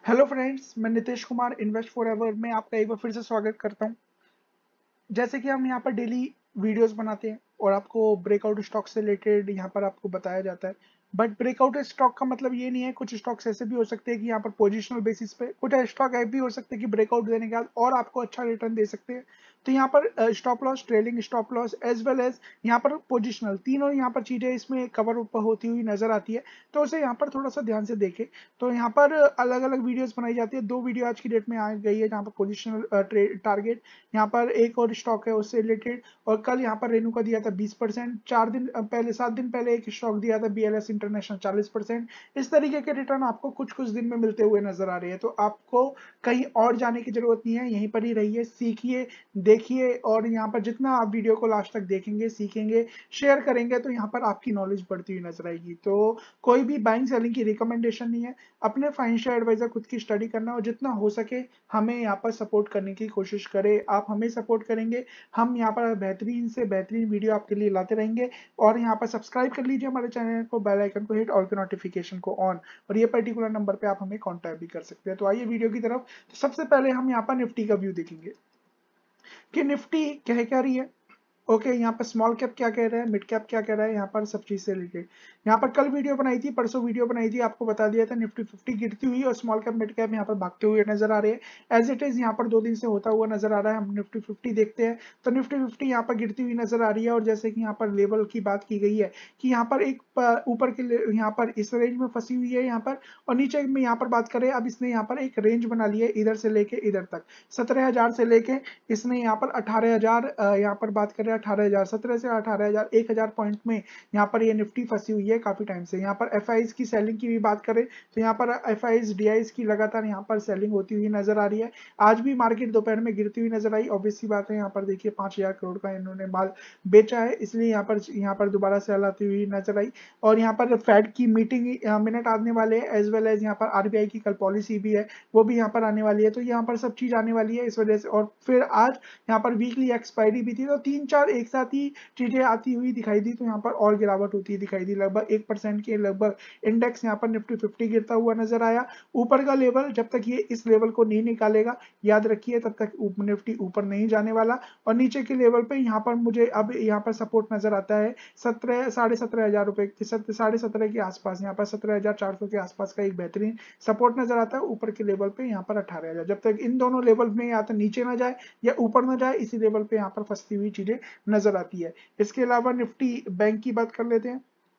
Hello friends, मैं Nitesh Kumar invest forever में आपका एक बार फिर से स्वागत करता हूं। जैसे कि हम यहाँ पर डेली वीडियोस बनाते हैं और आपको ब्रेकआउट स्टॉक से रिलेटेड यहाँ पर आपको बताया जाता है। बट ब्रेकआउट स्टॉक का मतलब ये नहीं है, कुछ स्टॉक्स ऐसे भी हो सकते हैं कि यहाँ पर पोजिशनल बेसिस पे, कुछ स्टॉक ऐसे भी हो सकते हैं कि ब्रेकआउट देने के बाद और आपको अच्छा रिटर्न दे सकते हैं। तो यहाँ पर stop loss, trailing stop loss as well as यहाँ पर पोजिशनल, तीनों यहाँ पर चीजें इसमें कवर ऊपर होती हुई नजर आती है। तो उसे यहाँ पर थोड़ा सा ध्यान से देखें। तो यहाँ पर अलग अलग वीडियोस बनाई जाती है। दो वीडियो आज की डेट में आ गई है जहाँ पर पोजिशनल टारगेट, यहाँ पर एक और स्टॉक है उससे रिलेटेड। और कल यहाँ पर रेनू का दिया था 20%, 4 दिन पहले, 7 दिन पहले एक स्टॉक दिया था BLS इंटरनेशनल 40%। इस तरीके के रिटर्न आपको कुछ कुछ दिन में मिलते हुए नजर आ रहे हैं। तो आपको कहीं और जाने की जरूरत नहीं है, यहीं पर ही रहिए, सीखिए, देखिए। और यहाँ पर जितना आप वीडियो को लास्ट तक देखेंगे, सीखेंगे, शेयर करेंगे, तो यहाँ पर आपकी नॉलेज बढ़ती हुई नजर आएगी। तो कोई भी बाइंग सेलिंग की रिकमेंडेशन नहीं है, अपने फाइनेंशियल एडवाइजर खुद की स्टडी करना और जितना हो सके हमें यहाँ पर सपोर्ट करने की कोशिश करें। आप हमें सपोर्ट करेंगे, हम यहाँ पर बेहतरीन से बेहतरीन वीडियो आपके लिए लाते रहेंगे। और यहाँ पर सब्सक्राइब कर लीजिए हमारे चैनल को, बेल आइकन को हिट, ऑल के नोटिफिकेशन को ऑन। और ये पर्टिकुलर नंबर पे आप हमें कांटेक्ट भी कर सकते हैं। तो आइए वीडियो की तरफ। तो सबसे पहले हम यहाँ पर निफ्टी का व्यू देखेंगे कि निफ्टी कह क्या रही है। ओके, यहाँ पर स्मॉल कैप क्या कह रहा है, मिड कैप क्या कह रहा है, यहाँ पर सब चीज से रिलेटेड यहाँ पर कल वीडियो बनाई थी, परसों वीडियो बनाई थी, आपको बता दिया था निफ्टी 50 गिरती हुई और स्मॉल कैप मिड कैप यहाँ पर भागते हुए नजर आ रहे हैं। एज इट इज यहाँ पर 2 दिन से होता हुआ नजर आ रहा है। हम निफ्टी 50 देखते हैं तो निफ्टी 50 यहाँ पर गिरती हुई नजर आ रही है। और जैसे कि यहाँ पर लेवल की बात की गई है कि यहाँ पर एक ऊपर के यहाँ पर इस रेंज में फंसी हुई है यहाँ पर, और नीचे में यहाँ पर बात करें, अब इसने यहाँ पर एक रेंज बना ली है इधर से लेके इधर तक, 17,000 से लेके इसने यहाँ पर 18,000, यहाँ पर बात करें 18,000, 17 से 18,000, 1,000 पॉइंट में यहाँ पर ये निफ्टी फंसी हुई है काफी टाइम से। यहाँ पर एफआईज की सेलिंग की भी बात करें तो यहाँ पर एफआईज डीआईज की लगातार यहाँ पर सेलिंग होती हुई नजर आ रही है। आज भी मार्केट दोपहर में गिरती हुई नजर आई। ऑब्वियस सी बात है, यहाँ पर देखिए 5,000 करोड़ का इन्होंने माल बेचा है, इसलिए यहाँ पर दोबारा सेल आती हुई नजर आई। और यहाँ पर फेड की मीटिंग मिनट आने वाले हैं, एज वेल एज यहाँ पर आरबीआई की कल पॉलिसी भी है, वो भी यहाँ पर आने वाली है। तो यहाँ पर सब चीज आने वाली है इस वजह से। और फिर आज यहाँ पर वीकली एक्सपायरी भी थी, तो 3-4 एक साथ ही चीजें आती हुई दिखाई दी, तो यहाँ पर और गिरावट होती दिखाई दी। लगभग 1% के लगभग इंडेक्स यहाँ पर निफ्टी 50 गिरता हुआ नजर आया। ऊपर का लेवल जब तक ये इस लेवल को नहीं निकालेगा, याद रखिए, तब तक निफ्टी ऊपर नहीं जाने वाला। और नीचे के लेवल पे यहाँ पर मुझे अब यहाँ पर सपोर्ट नजर आता है 17,500 रुपए, 17,500 के आसपास, यहाँ पर 17,400 के आसपास का एक बेहतरीन सपोर्ट नजर आता है। ऊपर के लेवल पे यहाँ पर 18,000, जब तक इन दोनों लेवल में या तो नीचे ना जाए या ऊपर ना जाए, इसी लेवल पे यहाँ पर फंसती हुई चीजें नजर आती है। इसके अलावा निफ्टी बैंक की बात कर लेते हैं।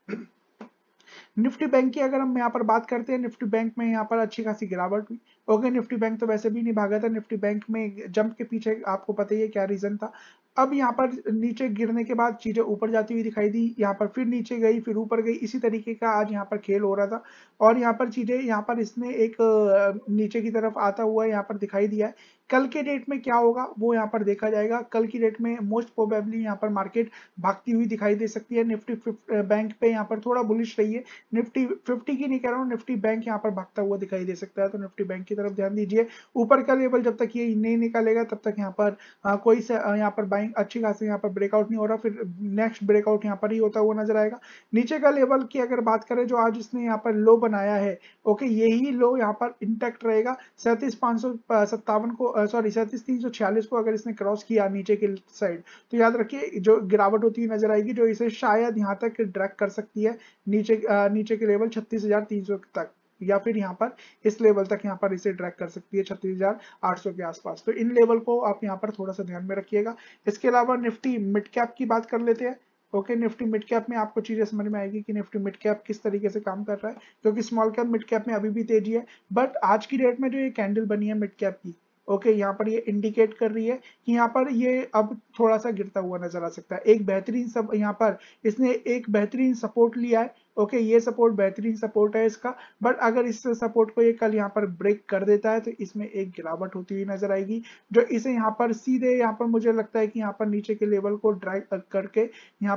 निफ्टी बैंक की अगर हम यहाँ पर बात करते हैं, निफ्टी बैंक में यहाँ पर अच्छी खासी गिरावट हुई। ओके, निफ्टी बैंक तो वैसे भी नहीं भागा था, निफ्टी बैंक में जंप के पीछे आपको पता ही है क्या रीजन था। अब यहाँ पर नीचे गिरने के बाद चीजें ऊपर जाती हुई दिखाई दी, यहाँ पर फिर नीचे गई, फिर ऊपर गई, इसी तरीके का आज यहाँ पर खेल हो रहा था। और यहाँ पर चीजें, यहाँ पर इसने एक नीचे की तरफ आता हुआ यहाँ पर दिखाई दिया है। कल के डेट में क्या होगा वो यहाँ पर देखा जाएगा। कल की डेट में मोस्ट प्रोबेबली यहाँ पर मार्केट भागती हुई दिखाई दे सकती है। निफ्टी बैंक पे यहाँ पर थोड़ा बुलिश रही है, निफ्टी 50 की नहीं कह रहा हूँ, निफ्टी बैंक यहाँ पर भागता हुआ दिखाई दे सकता है। तो निफ्टी बैंक की तरफ ध्यान दीजिए। ऊपर का लेवल जब तक ये नहीं निकालेगा तब तक यहाँ पर कोई यहाँ पर बाइंग अच्छी खासी यहाँ पर ब्रेकआउट नहीं हो रहा, फिर नेक्स्ट ब्रेकआउट यहाँ पर ही होता हुआ नजर आएगा। नीचे का लेवल की अगर बात करें जो आज इसने यहाँ पर लो बनाया है, ओके, यही लो यहाँ पर इंटैक्ट रहेगा। 37,557 को, सॉरी 37,346 को अगर इसने क्रॉस किया नीचे के साइड, तो याद रखिए जो गिरावट होती हुई नजर आएगी, जो इसे शायद यहाँ तक ड्रैग कर सकती है नीचे के लेवल 36,300 तक, या फिर यहाँ पर इस लेवल तक यहाँ पर इसे ड्रैग कर सकती है 36,800 के आसपास। तो इन लेवल को आप यहाँ पर थोड़ा सा ध्यान में रखिएगा। इसके अलावा निफ्टी मिड कैप की बात कर लेते हैं। ओके, निफ्टी मिड कैप में आपको चीजें समझ में आएगी कि निफ्टी मिड कैप किस तरीके से काम कर रहा है, क्योंकि स्मॉल कैप मिड कैप में अभी भी तेजी है। बट आज की डेट में जो ये कैंडल बनी है मिड कैप की, ओके, यहाँ पर ये इंडिकेट कर रही है कि यहाँ पर ये अब थोड़ा सा गिरता हुआ नजर आ सकता है। एक बेहतरीन सब यहाँ पर इसने एक बेहतरीन सपोर्ट लिया है। ओके, ये सपोर्ट बेहतरीन सपोर्ट है इसका। बट अगर इस सपोर्ट को ये कल यहाँ पर ब्रेक कर देता है तो इसमें एक गिरावट होती हुई नजर आएगी, जो इसे यहाँ पर सीधे यहाँ पर मुझे लगता है कि यहाँ पर नीचे के लेवल को ड्राइव करके यहाँ पर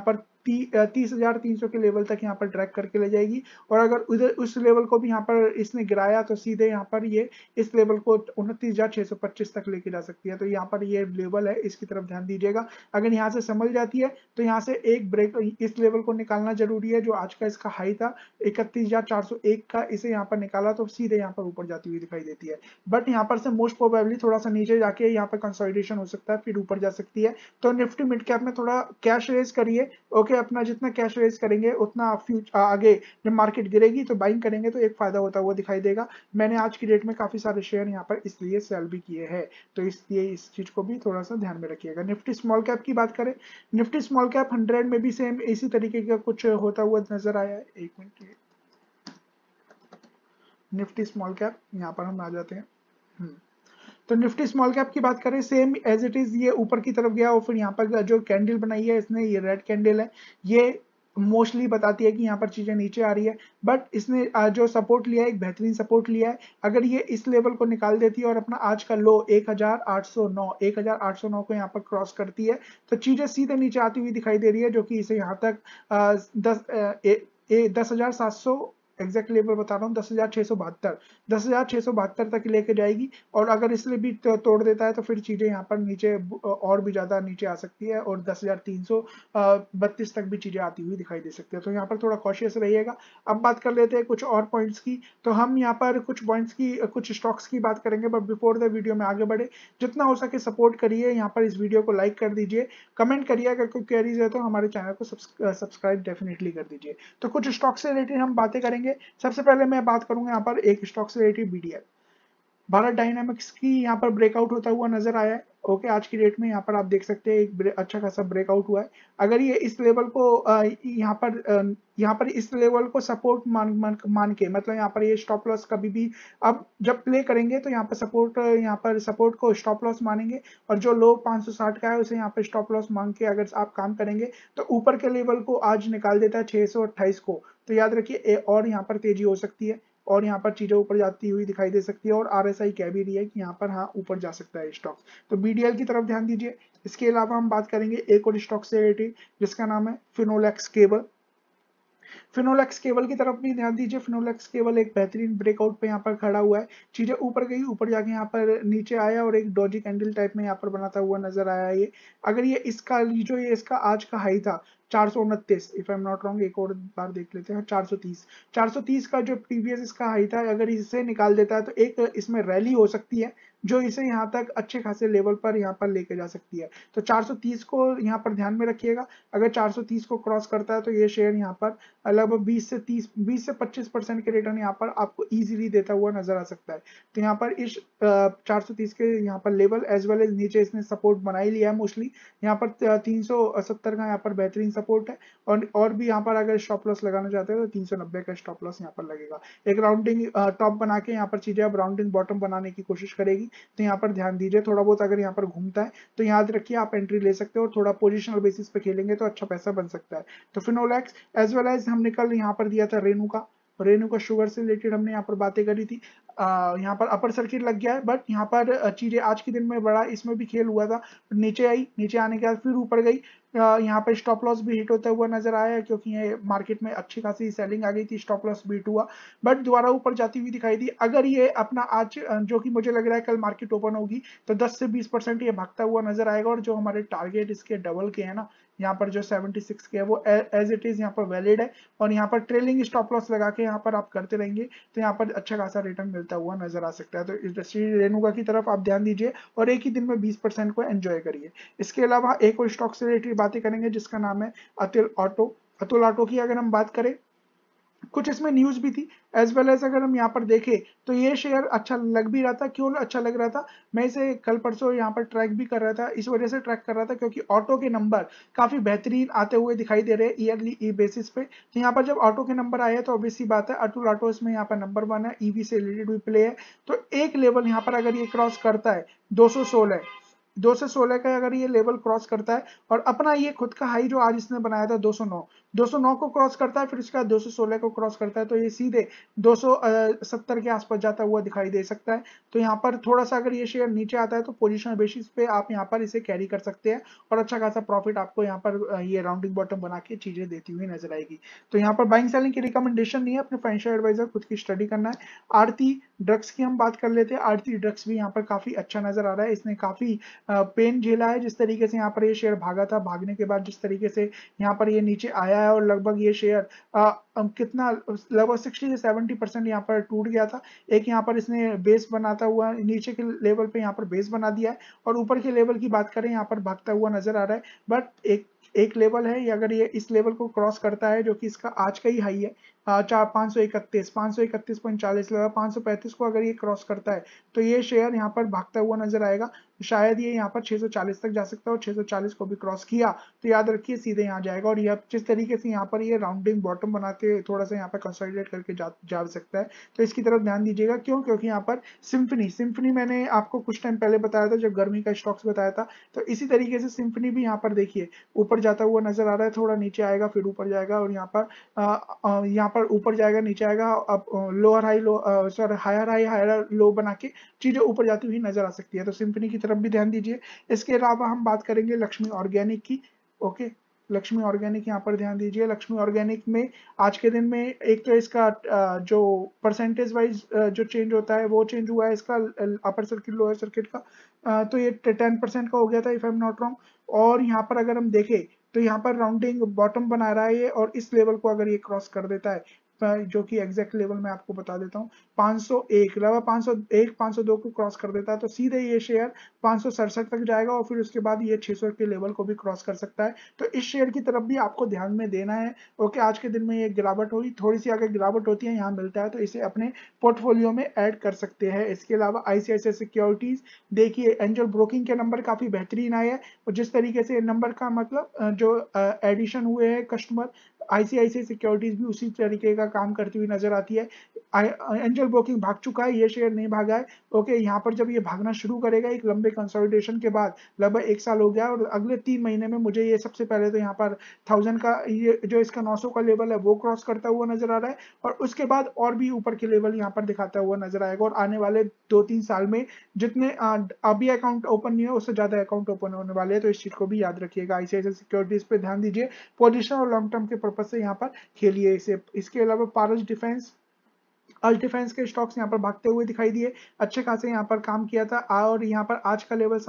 30,300 के लेवल तक यहाँ पर ड्रैग करके ले जाएगी। और अगर उधर उस लेवल को भी यहाँ पर इसने गिराया तो सीधे यहाँ पर ये इस लेवल को 29,625 तक लेके जा सकती है। तो यहाँ पर ये लेवल है, इसकी तरफ ध्यान दीजिएगा। अगर यहाँ से संभल जाती है तो यहाँ से एक ब्रेक इस लेवल को निकालना जरूरी है, जो आज का इसका हाई था 31,401 का, इसे यहाँ पर निकाला तो सीधे यहाँ पर ऊपर जाती हुई दिखाई देती है। बट यहाँ पर से मोस्ट प्रोबेबली थोड़ा सा नीचे जाके यहाँ पर कंसोलिडेशन हो सकता है, फिर ऊपर जा सकती है। तो निफ्टी मिड कैप में थोड़ा कैश रेज करिए। ओके, अपना जितना कैश रेज करेंगे उतना आगे जब मार्केट गिरेगी तो बाइंग करेंगे तो एक फायदा होता हुआ दिखाई देगा। मैंने आज की डेट में काफी सारे शेयर यहाँ पर इसलिए सेल भी किए हैं, तो इसलिए इस चीज को भी थोड़ा सा ध्यान में रखिएगा। निफ्टी स्मॉल कैप की बात करें, निफ्टी स्मॉल कैप 100 में भी सेम इसी तरीके का कुछ होता हुआ नजर आया है। एक मिनट, निफ्टी स्मॉल कैप यहाँ पर हम आ जाते हैं। तो निफ्टी स्मॉल कैप की बात करें, सेम एज इट इज ये ऊपर की तरफ गया और फिर यहाँ पर जो कैंडल बनाई है इसने, ये रेड कैंडल है, ये मोस्टली बताती है कि यहाँ पर चीजें नीचे आ रही है। बट इसने जो सपोर्ट लिया है, एक बेहतरीन सपोर्ट लिया है। अगर ये इस लेवल को निकाल देती है और अपना आज का लो 1809 को यहाँ पर क्रॉस करती है तो चीजें सीधे नीचे आती हुई दिखाई दे रही है, जो कि इसे यहाँ तक 10,700 एग्जैक्ट लेवल बता रहा हूँ, 10,672 तक लेके जाएगी। और अगर इसलिए भी तोड़ देता है तो फिर चीजें यहाँ पर नीचे और भी ज्यादा नीचे आ सकती है और 10,332 तक भी चीजें आती हुई दिखाई दे सकती है। तो यहाँ पर थोड़ा कॉशियस रहिएगा। अब बात कर लेते हैं कुछ और पॉइंट्स की। तो हम यहाँ पर कुछ पॉइंट्स की, कुछ स्टॉक्स की बात करेंगे, बट बिफोर द वीडियो में आगे बढ़े, जितना हो सके सपोर्ट करिए। यहाँ पर इस वीडियो को लाइक कर दीजिए, कमेंट करिए, अगर कोई क्वेरीज है तो हमारे चैनल को सब्सक्राइब डेफिनेटली कर दीजिए। तो कुछ स्टॉक से रिलेटेड हम बातें करेंगे। सबसे पहले मैं बात करूंगा यहाँ पर एक स्टॉक से रिलेटेड, BDL भारत डायनामिक्स की यहाँ पर ब्रेकआउट होता हुआ नजर आया है। ओके, आज की डेट में यहाँ पर आप देख सकते हैं एक अच्छा खासा ब्रेकआउट हुआ है। अगर ये इस लेवल को यहाँ पर इस लेवल को सपोर्ट मान के, मतलब यहाँ पर ये स्टॉप लॉस कभी भी अब जब प्ले करेंगे तो यहाँ पर सपोर्ट को स्टॉप लॉस मानेंगे और जो लो 560 का है उसे यहाँ पर स्टॉप लॉस मान के अगर आप काम करेंगे तो ऊपर के लेवल को आज निकाल देता है 628 को, तो याद रखिए और यहाँ पर तेजी हो सकती है और यहाँ पर चीजें ऊपर जाती हुई दिखाई दे सकती है। और RSI कह भी रही है कि यहाँ पर हाँ ऊपर जा सकता है स्टॉक, तो BDL की तरफ ध्यान दीजिए। इसके अलावा हम बात करेंगे एक और स्टॉक से रिलेटेड जिसका नाम है फिनोलेक्स केबल। फिनोलेक्स केबल की तरफ भी ध्यान दीजिए। फिनोलेक्स केबल एक बेहतरीन ब्रेकआउट पे यहाँ पर खड़ा हुआ है, चीजें ऊपर गई, ऊपर जाके यहाँ पर नीचे आया और एक डॉजी कैंडल टाइप में यहाँ पर बनाता हुआ नजर आया। ये अगर ये इसका आज का हाई था 429, if I am not wrong, एक और बार देख लेते हैं, 430 का जो प्रीवियस इसका हाई था, अगर इसे निकाल देता है तो एक इसमें रैली हो सकती है जो इसे यहाँ तक अच्छे खासे लेवल पर यहाँ पर लेके जा सकती है। तो 430 को यहाँ पर ध्यान में रखिएगा। अगर 430 को क्रॉस करता है तो ये शेयर यहाँ पर लगभग 20 से 25% के रिटर्न यहाँ पर आपको इजीली देता हुआ नजर आ सकता है। तो यहाँ पर इस 430 के यहाँ पर लेवल एज वेल एज नीचे इसने सपोर्ट बना ही लिया है मोस्टली। यहाँ पर 370 का यहाँ पर बेहतरीन सपोर्ट है और भी यहाँ पर अगर स्टॉप लॉस लगाना चाहते हैं तो 390 का स्टॉप लॉस यहाँ पर लगेगा। एक राउंडिंग टॉप बना के यहाँ पर चीजें अब राउंडिंग बॉटम बनाने की कोशिश करेगी, तो यहाँ पर ध्यान दीजिए। थोड़ा बहुत अगर यहाँ पर घूमता है तो याद रखिए आप एंट्री ले सकते हो और थोड़ा पोजिशनल बेसिस पे खेलेंगे तो अच्छा पैसा बन सकता है। तो फिनोलेक्स एज वेल एज हमने कल यहाँ पर दिया था रेणुका शुगर से रिलेटेड हमने यहाँ पर बातें करी थी। यहाँ पर अपर सर्किट लग गया है, बट यहाँ पर चीजें आज के दिन में बड़ा इसमें भी खेल हुआ था। नीचे आई, नीचे आने के बाद फिर ऊपर गई। यहाँ पर स्टॉप लॉस भी हिट होता हुआ नजर आया क्योंकि ये मार्केट में अच्छी खासी सेलिंग आ गई थी, स्टॉप लॉस भी हिट हुआ, बट दोबारा ऊपर जाती हुई दिखाई दी। अगर ये अपना आज जो कि मुझे लग रहा है कल मार्केट ओपन होगी तो 10 से 20% ये भागता हुआ नजर आएगा और जो हमारे टारगेट इसके डबल के हैं ना, यहाँ पर जो 76 के है वो एज इट इज यहाँ पर वैलिड है और यहाँ पर ट्रेलिंग स्टॉप लॉस लगा के यहाँ पर आप करते रहेंगे तो यहाँ पर अच्छा खासा रिटर्न मिलता हुआ नजर आ सकता है। तो इंडस्ट्री रेणुका की तरफ आप ध्यान दीजिए और एक ही दिन में 20% को एंजॉय करिए। इसके अलावा एक और स्टॉक से रिलेटेड बातें करेंगे जिसका नाम है अतुल ऑटो की अगर हम बात करें, कुछ इसमें न्यूज भी थी एज वेल एज अगर हम यहाँ पर देखें तो ये शेयर अच्छा लग भी रहा था। क्यों अच्छा लग रहा था, मैं इसे कल परसों यहाँ पर ट्रैक भी कर रहा था, इस वजह से ट्रैक कर रहा था क्योंकि ऑटो के नंबर काफी बेहतरीन आते हुए दिखाई दे रहे हैं ईयरली बेसिस पे। तो यहाँ पर जब ऑटो के नंबर आए तो ऑब्वियसली बात है अतुल ऑटो इसमें यहाँ पर नंबर 1 है, ईवी से रिलेटेड भी प्ले है। तो एक लेवल यहाँ पर अगर ये क्रॉस करता है 216 का अगर ये लेवल क्रॉस करता है और अपना ये खुद का हाई जो आज इसने बनाया था 209, 209 को क्रॉस करता है, फिर उसके बाद 216 को क्रॉस करता है, तो ये सीधे 270 के आसपास जाता हुआ दिखाई दे सकता है। तो यहाँ पर थोड़ा सा अगर ये शेयर नीचे आता है तो पोजिशनल बेसिस पे आप यहाँ पर इसे कैरी कर सकते हैं और अच्छा खासा प्रॉफिट आपको यहाँ पर ये राउंडिंग बॉटम बना के चीजें देती हुई नजर आएगी। तो यहाँ पर बाइंग सेलिंग की रिकमेंडेशन नहीं है, अपने फाइनेंशियल एडवाइजर खुद की स्टडी करना है। आरती ड्रग्स की हम बात कर लेते हैं। आरती ड्रग्स भी यहाँ पर काफी अच्छा नजर आ रहा है, इसने काफी पेन झेला है। जिस तरीके से यहाँ पर ये शेयर भागा था, भागने के बाद जिस तरीके से यहाँ पर ये नीचे आया है और लगभग ये शेयर कितना लगभग 60 से 70% यहाँ पर टूट गया था। एक यहाँ पर इसने बेस बनाता हुआ नीचे के लेवल पे यहाँ पर बेस बना दिया है और ऊपर के लेवल की बात करें यहाँ पर भागता हुआ नजर आ रहा है। बट एक लेवल है, ये अगर ये इस लेवल को क्रॉस करता है जो कि इसका आज का ही हाई है 531.40 लगा, 535 को अगर ये क्रॉस करता है तो ये शेयर यहाँ पर भागता हुआ नजर आएगा। शायद ये यहाँ पर 640 तक जा सकता है और 640 को भी क्रॉस किया तो याद रखिए सीधे यहाँ जाएगा। और यह जिस तरीके से यहाँ पर ये राउंडिंग बॉटम बनाते थोड़ा सा यहाँ पर कंसोलिडेट करके जा सकता है, तो इसकी तरफ ध्यान दीजिएगा। क्यों? क्योंकि यहाँ पर सिम्फनी मैंने आपको कुछ टाइम पहले बताया था जब गर्मी का स्टॉक्स बताया था, तो इसी तरीके से सिम्फनी भी यहाँ पर देखिए ऊपर जाता हुआ नजर आ रहा है, थोड़ा नीचे आएगा फिर ऊपर जाएगा और यहाँ पर ऊपर जाएगा नीचे आएगा, अब lower high low sorry higher high higher low बना के चीजें ऊपर जाती हुई नजर आ सकती है। तो सिंफनी की तरफ भी ध्यान दीजिए। इसके अलावा हम बात करेंगे लक्ष्मी ऑर्गेनिक की। ओके, लक्ष्मी ऑर्गेनिक यहाँ पर ध्यान दीजिए। लक्ष्मी ऑर्गेनिक में आज के दिन में एक तो इसका जो परसेंटेज वाइज जो चेंज होता है वो चेंज हुआ है इसका अपर सर्किट लोअर सर्किट का, तो ये 10% का हो गया था if I am not wrong. और यहाँ पर अगर हम देखें तो यहाँ पर राउंडिंग बॉटम बना रहा है ये, और इस लेवल को अगर ये क्रॉस कर देता है जो कि एग्जैक्ट लेवल मैं आपको बता देता हूँ 501 लगभग 501 502 को क्रॉस कर देता है तो सीधे ये शेयर 567 तक जाएगा और फिर उसके बाद ये 600 के लेवल को भी क्रॉस कर सकता है। तो इस शेयर की तरफ भी आपको ध्यान में देना है। ओके, आज के दिन में ये गिरावट हुई, थोड़ी सी अगर गिरावट होती है यहाँ मिलता है तो इसे अपने पोर्टफोलियो में ऐड कर सकते हैं। इसके अलावा आईसीआईसीआई सिक्योरिटीज देखिए, एंजल ब्रोकिंग के नंबर काफी बेहतरीन आए हैं और जिस तरीके से नंबर का मतलब जो एडिशन हुए हैं कस्टमर, आईसीआईसीआई सिक्योरिटीज भी उसी तरीके का काम करती हुई नजर आती है। एंजल ब्रोकिंग भाग चुका है, ये शेयर नहीं भागा है। ओके, यहाँ पर जब ये भागना शुरू करेगा एक लंबे कंसोलिडेशन के बाद, लगभग 1 साल हो गया और अगले 3 महीने में मुझे ये सबसे पहले तो यहाँ पर 1000 का ये जो इसका 900 का लेवल है वो क्रॉस करता हुआ नजर आ रहा है और उसके बाद और भी ऊपर के लेवल यहाँ पर दिखाता हुआ नजर आएगा। और आने वाले 2-3 साल में जितने अभी अकाउंट ओपन नहीं है उससे ज्यादा अकाउंट ओपन होने वाले हैं, तो इस चीज को भी याद रखिएगा। आईसीआईसीआई सिक्योरिटीज पे ध्यान दीजिए, पोजिशन और लॉन्ग टर्म के पर्पज से यहाँ पर खेलिए इसे। इसके अलावा पारस डिफेंस, अल्ट डिफेंस के स्टॉक्स यहाँ पर भागते हुए दिखाई दिए, अच्छे खासे यहाँ पर काम किया था। और यहाँ पर आज का लेवल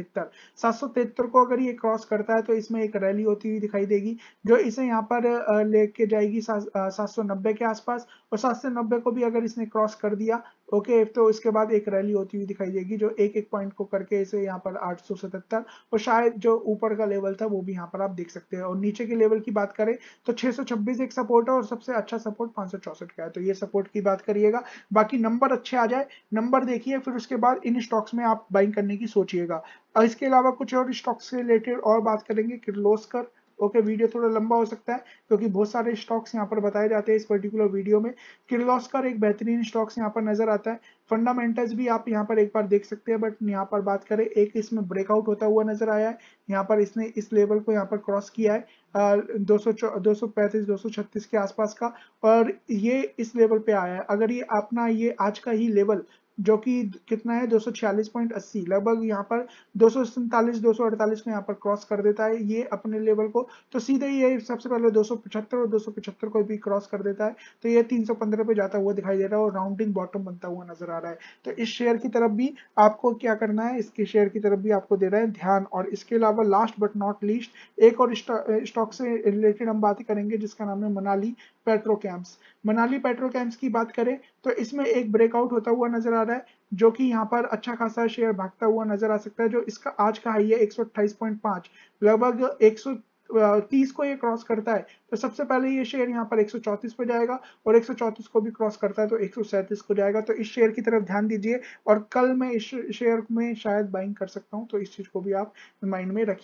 773 को अगर ये क्रॉस करता है तो इसमें एक रैली होती हुई दिखाई देगी जो इसे यहाँ पर लेके जाएगी 790 के आसपास, और 790 को भी अगर इसने क्रॉस कर दिया ओके तो इसके बाद एक रैली होती हुई दिखाई देगी जो एक एक पॉइंट को करके इसे यहाँ पर 877 और शायद जो ऊपर का लेवल था वो भी यहाँ पर आप देख सकते हैं। और नीचे के लेवल की बात करें तो 626 एक सपोर्ट है और सबसे अच्छा सपोर्ट 564 का है, तो ये सपोर्ट की बात करिएगा। बाकी नंबर अच्छे आ जाए, नंबर देखिए, फिर उसके बाद इन स्टॉक्स में आप बाइंग करने की सोचिएगा। और इसके अलावा कुछ और स्टॉक्स से रिलेटेड और बात करेंगे। किर्लोस्कर, ओके, वीडियो थोड़ा लंबा हो सकता है क्योंकि बहुत सारे स्टॉक्स यहाँ पर बताए जाते हैं इस पर्टिकुलर वीडियो में। किर्लोस्कर एक बेहतरीन स्टॉक्स यहाँ पर नजर आता है, फंडामेंटल्स भी आप यहाँ पर एक बार देख सकते हैं। बट यहाँ पर बात करें एक इसमें ब्रेकआउट होता हुआ नजर आया है, यहाँ पर इसने इस लेवल को यहाँ पर क्रॉस किया है 235 236 के आसपास का, और ये इस लेवल पे आया है। अगर ये अपना ये आज का ही लेवल जो कि कितना है 246.80 लगभग यहाँ पर 247 248 को यहाँ पर क्रॉस कर देता है ये अपने लेवल को, तो सीधे ये सबसे पहले 275 और 275 को भी क्रॉस कर देता है तो ये 315 पे जाता हुआ दिखाई दे रहा है और राउंडिंग बॉटम बनता हुआ नजर आ रहा है। तो इस शेयर की तरफ भी आपको क्या करना है, इसके शेयर की तरफ भी आपको दे रहा है ध्यान। और इसके अलावा लास्ट बट नॉट लीस्ट एक और स्टॉक से रिलेटेड हम बात करेंगे जिसका नाम है मनाली पेट्रोकेम्स। मनाली पेट्रोकेम्स की बात करें तो इसमें एक ब्रेकआउट होता हुआ नजर आ रहा है जो कि यहाँ पर अच्छा खासा शेयर भागता हुआ नजर आ सकता है, जो इसका आज का हाई है 128.5, लगभग 130 को ये क्रॉस करता है तो सबसे पहले ये शेयर यहाँ पर 134 पे जाएगा और 134 को भी क्रॉस करता है तो 137 को जाएगा। तो इस शेयर की तरफ ध्यान दीजिए और कल मैं इस शेयर में शायद बाइंग कर सकता हूँ, तो इस चीज को भी आप माइंड में रखिएगा।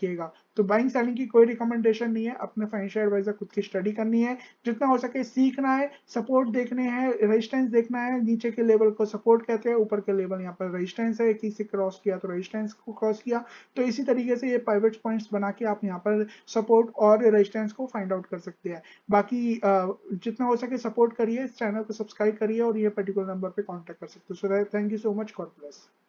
तो बाइंग सेलिंग की कोई रिकमेंडेशन नहीं है, अपने फाइनेंशियल एडवाइजर खुद की स्टडी करनी है, जितना हो सके सीखना है, सपोर्ट देखने हैं, रेजिस्टेंस देखना है, नीचे के लेवल को सपोर्ट कहते हैं, ऊपर के लेवल यहाँ पर रेजिस्टेंस है, किसी क्रॉस किया तो रेजिस्टेंस को क्रॉस किया। तो इसी तरीके से ये पाइवट पॉइंट्स बना के आप यहाँ पर सपोर्ट और रेजिस्टेंस को फाइंड आउट कर सकते हैं। बाकी जितना हो सके सपोर्ट करिए, इस चैनल को सब्सक्राइब करिए और ये पर्टिकुलर नंबर पे कांटेक्ट कर सकते हो। So thank you so much, God bless.